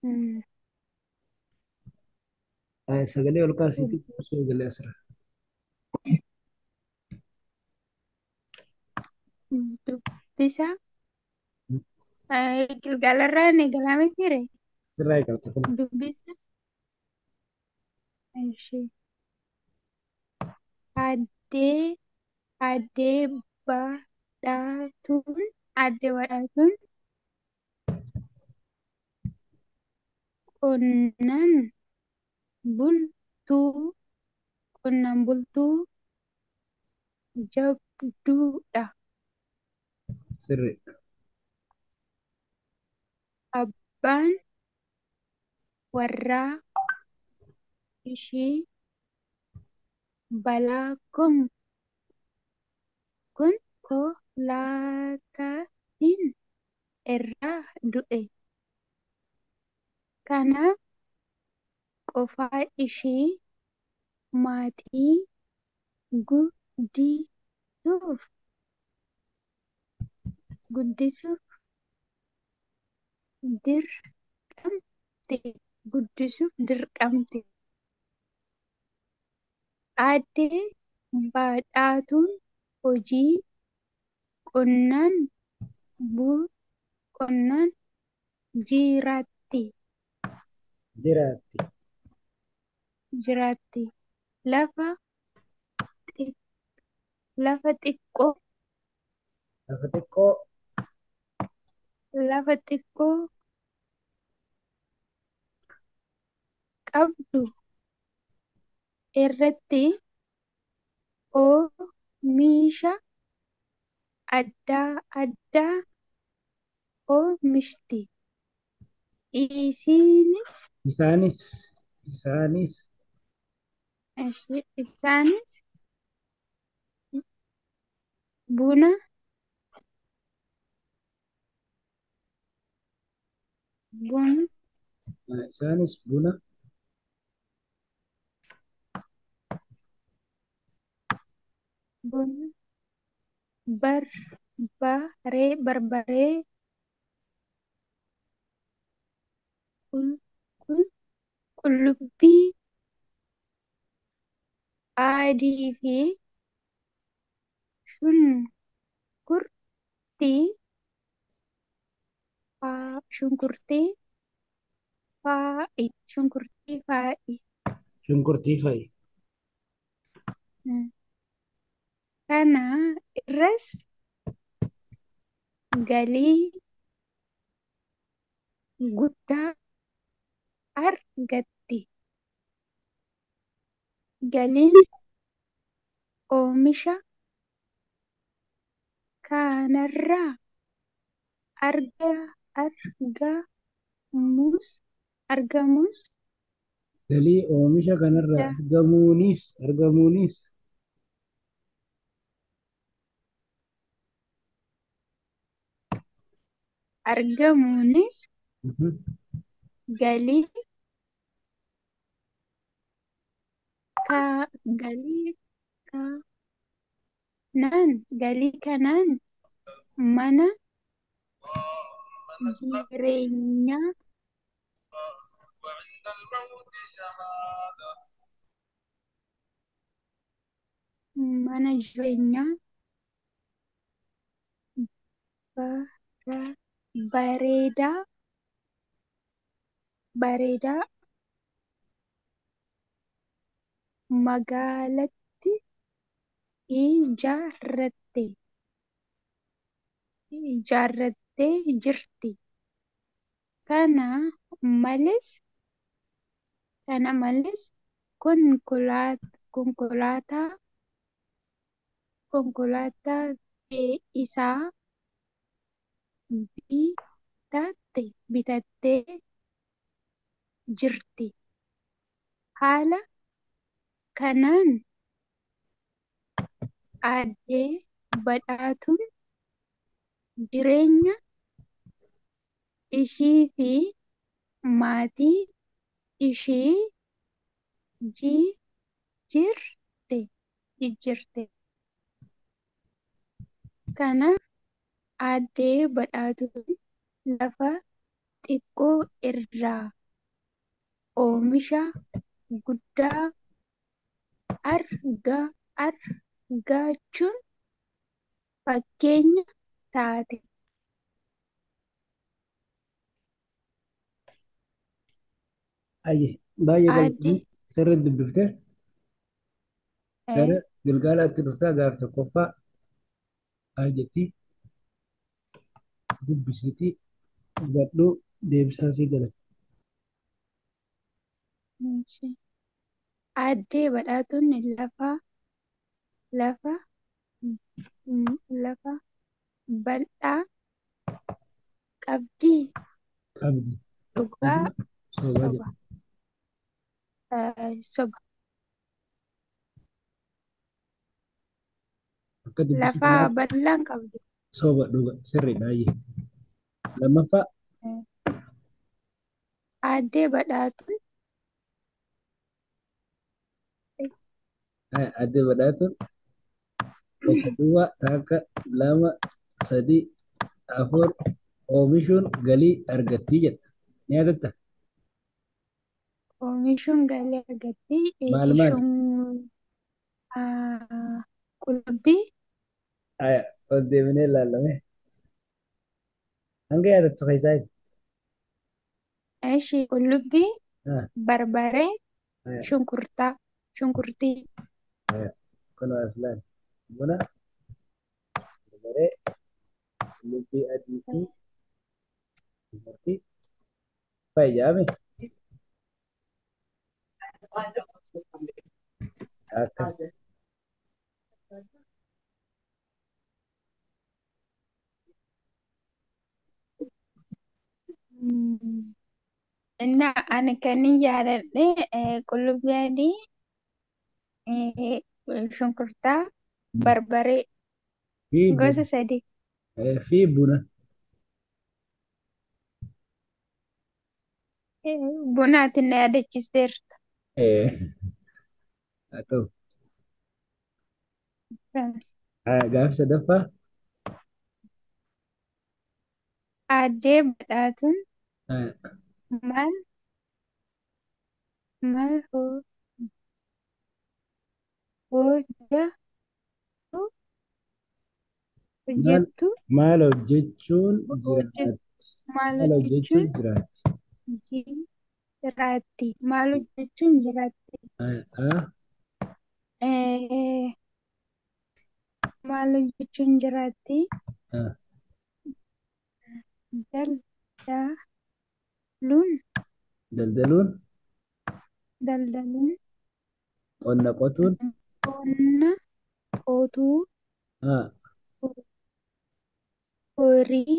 mm, Sagalee ol kaasiitii sagalee asirra. dubbisa. Galgalarraan eegalame jire. Sirraa eegalta kun. Dubbisa. Ishee addee addee badhaatuun addee badhaatuun qonnaan bultuu qonnaan bultuu jabduudha. Sirri. Abbaan warraa ishii balaa konkolaataatiin irra du'e. Kanaaf qofaa ishii maatii guddisuuf guddisuuf dirqamte. Guddisuuf dirqamte. Addee badhaatuun hojii qonnaan qonnaan jiraatti. Jiraatti. Jiraatti. Lafa xi- lafa xiqqoo Lafa xiqqoo. lafa xiqqoo qabdu irratti oomisha adda addaa oomishti. Isinis Isaanis. Isaanis. isaanis buna buna Isaanis buna. buna barbaree qul- qullubbii adii fi shunkurtii shunkurtii faa'i. Shunkurtii fa'i. Kana irras galii guddaa argatti. Galiin oomisha kanarraa argamus argamus Galii oomisha kanarraa da- argamuunis argamuunis mhm, galii galii kanaan mana jireenyaa mana jireenyaa bara- bareedaa bareedaa magaalatti ijaarratte ijaarrattee jirti. Kana malees kana malees konkolaataa konkolaataa fe'iisaa bitattee jirti. Haala kanaan addee badhaatuun jireenya ishii fi maatii ishii jijjiirte. Kanaaf addee badhaatuun lafa xiqqoo irraa oomisha guddaa argachuun fakkeenya taate. Ayyee baay'ee Aadde galatoomii sirriitti dubbiftee gara eh, Gilgaalaatti dhuftaa gaaf tokkoffaa jettii dubbisiitii hubadhuu deebisaa sii galata. aaddee badhaatuun lafa lafa bal'aa qabdi. Qabdi. Dhugaa Soba soba jedha. soba Akka dubbisa lafa kanaatti bal'aan qabdi. soba dhuga sirriidha ayyee. Lammaffaa Eh, Aaddee badhaatuun addee badhaatuun bakka duwwaa takka lama sadii afur oomishuun galii argattii jedha. Ni yaadatta? oomishuun galii argatti. Maal maal? Qullubbii Ol deebinee ilaalame. Hanga yaadattu keessaa hin. qullubbii Ah, barbaree ah, shunkurtii kun as laal. Buna, barbaree, qullubbii adii fi dubartii fayyadaame akkas. Inna ani kan yaadadhe qullubbii adii shunkurtaa barbaree Fi gosa buna. sadii. Fi buna. Bunaatiin na yaadachiiseerta. Haa ta'u. Gaafa sadaffaa Aaddee badhaatuun ah, maal maal hojja maal hojjettu maal hojjechuun hojjet jiraatti? maal Maal hojjechuun hojjechuun jiraatti? jiraatti. Maal hojjechuun jiraatti. Ah, Eh, Maal hojjechuun jiraatti. ah, Daldaluun daldaluun, daldaluun qonna qotuun, qonna qotuu ah, horii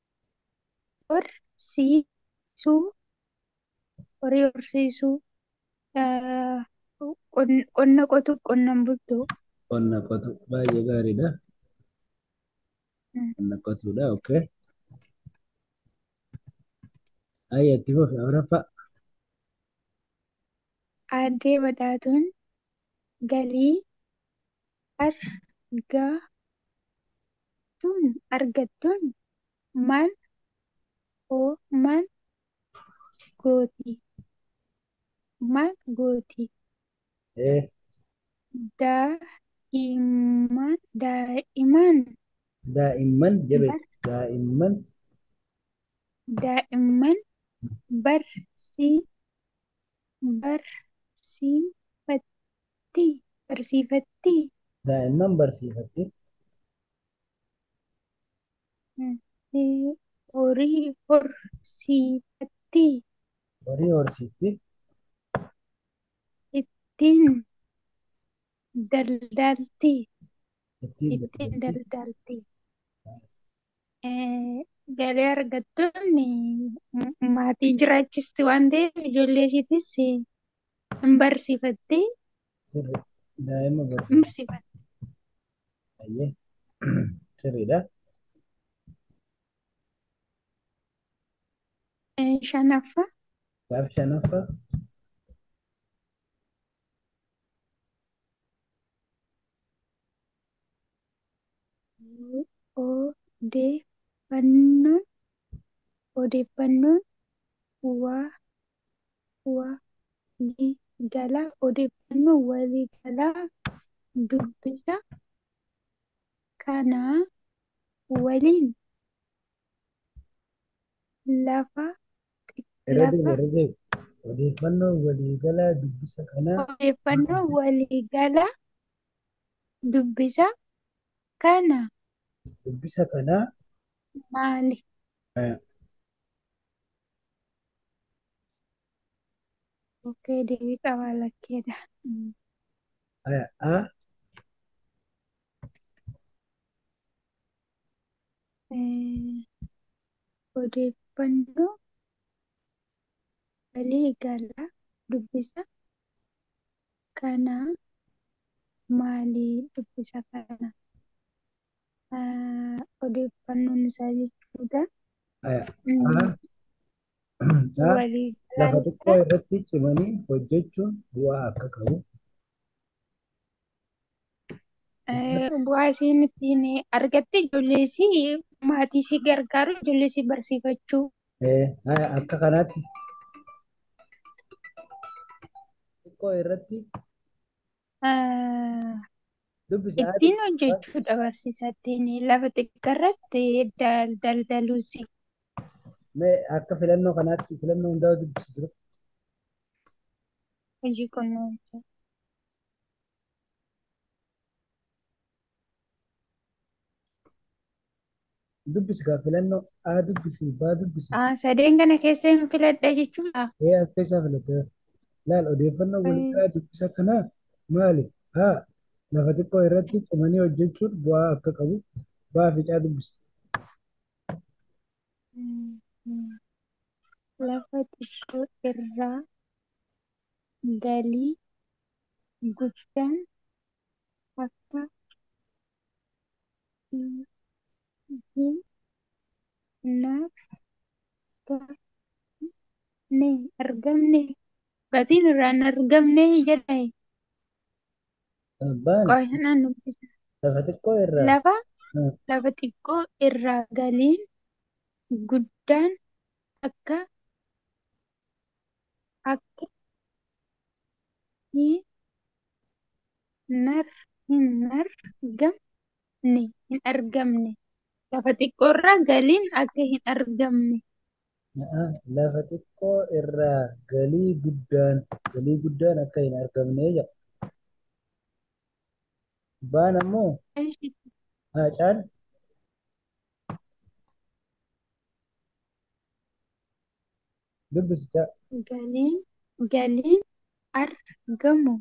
horsiisuu horii horsiisuu eh, qonna qotuu qonnaan bultuu. qonna qotu baay'ee gaariidha. Qonna qotuudha. Okay. Ayyaa itti fufi afuraffaa. Aaddee badhaatuun galii argattuun maal maal gooti Eh, daa'imman daa'imman bar jabeessu. Daa'imman daa'imman barsi barsiifatti. daa'imman barsiifatti. Horii horsiifatti. Horii horsiifti. Ittiin daldalti. Ittiin Ittiin daldalti. daldalti. Galii argattuun maatii jiraachisti waan ta'eef ijoollee isiitis hin barsiifatti. Sirri. Daa'ima Hin barsiifti. barsiifatti. Ayyee. Sirriidha. Shanaffaa Gaaf shanaffaa. odeeffannoon odeeffannoon waliigalaa odeeffannoo waliigalaa dubbisa kanaa waliin lafa lafa Odeeffannoo waliigalaa dubbisa kanaa odeeffannoo waliigalaa dubbisa kanaa maali? eh, Okkee deebii qabaa lakkeedha. a Odeeffannoo waliigalaa dubbisa kanaa maali? Dubbisa kana odeeffannoon isaa jechuudha. a Waliigalaa lafa xiqqoo jecha irratti cimanii hojjechuun bu'aa akka qabu. bu'aa isiin ittiin argatte ijoolleessi maatii si gargaaru ijoolleessi barsiifachuu Akka kanaatti xiqqoo irratti ah, dubbisa ittiin hojjechuudha barsiisattiin lafa xiqqarratti daldaluusi mee akka filannoo kanaatti filannoo hundaa dubbisa jiru. hojii kunuunsa. Dubbisi kaa filannoo A dubbisi baa dubbisi Sadeen kana keessa hin filadha jechuudha. as keessaa filatte laal odeeffannoo Eh, waliigalaa dubbisa kanaa maali? Lafa xiqqoo irratti cimanii hojjechuun bu'aa akka qabu. Ficaa dubbisa. mm, mm. Lafa xiqqoo irraa galii guddaan akka hin argamne gatiin irraa hin argamne jedha. Baan Qoy naan dubbisa. lafa xiqqoo irraa Lafa ah, lafa xiqqoo irraa galiin guddaan akka akka hin argamne lafa xiqqoo irraa galiin akka hin argamne. lafa xiqqoo irraa galii guddaan akka hin argamne jedha. Baan ammoo haacaan dubbisichaa Galiin argamu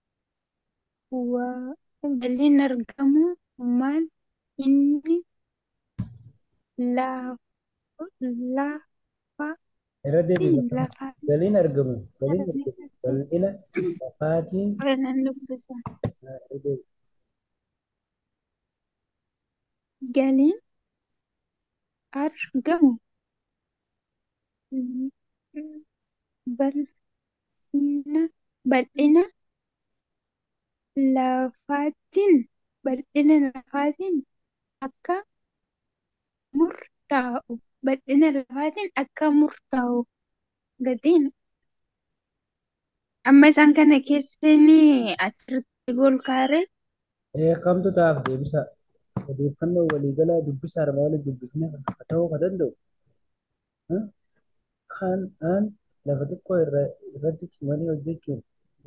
galiin argamu maal inni irra deebiin lafaatiin galiin argamu bal'ina lafaatiin nan dubbisa. irra deebiin. Galiin argamu bal'ina lafaatiin akka murtaa'u gatiin amma isaan kana keessatti achirratti golkaare Kamtu ta'aaf deebisa odeeffannoo waliigalaa dubbisa armaa olii dubbifnee akka ta'uu ka danda'u. Aan lafa xiqqoo irratti cimanii hojjechuun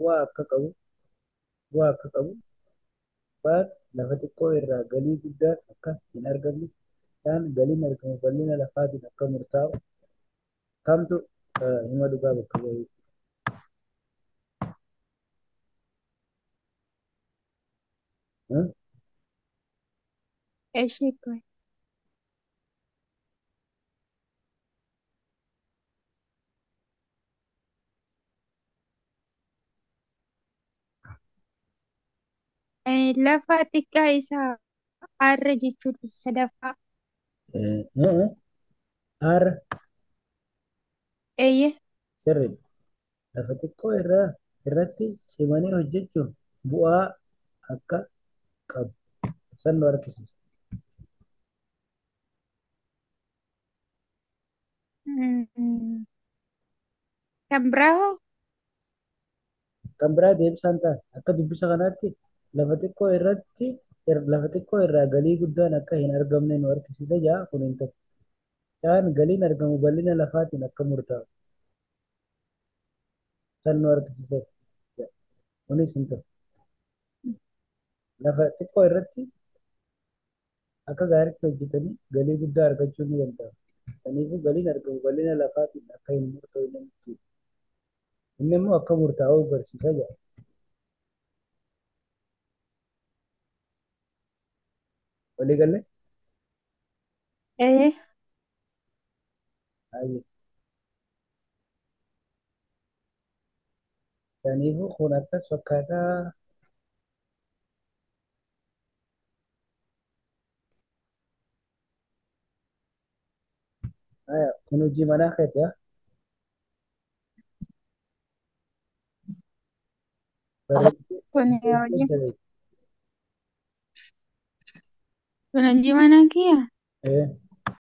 bu'aa akka qabu. Baan lafa xiqqoo irraa galii guddaan akka hin argamne. Galiin argamu bal'ina lafaatiin akka murtaa'u. Kamtu hima dhugaa bakka bu'ee? ishee qoy. Lafa xiqqaa isaa arra jechuudha sadaffaa. Aara Eeyyee sirriidha. Lafa xiqqoo irratti cimanii hojjechuun bu'aa akka qabu. San nu argisiisa. Kan biraa Kan biraa deebisaan ta'a. Akka dubbisa kanaatti lafa xiqqoo irratti lafa xiqqoo irraa galii guddaan akka hin argamne nu argisiisa jaa kun hin ta'u. Yaan galiin argamu bal'ina lafaatiin akka murtaa'u kan nu argisiisa. Kunis hin ta'u. Lafa xiqqoo irratti akka gaariitti hojjetanii galii guddaa argachuu ni danda'u. Kanaafuu galiin argamu bal'ina lafaatiin akka hin murtaa'u inni immoo akka murtaa'u barsiisa jira. Walii galee eh baay'ee. Kanaafuu kun akkas fakkaataa kun hojii manaa keeti kun bareeddee hojii bareeddi. kun hojii mana kiyya.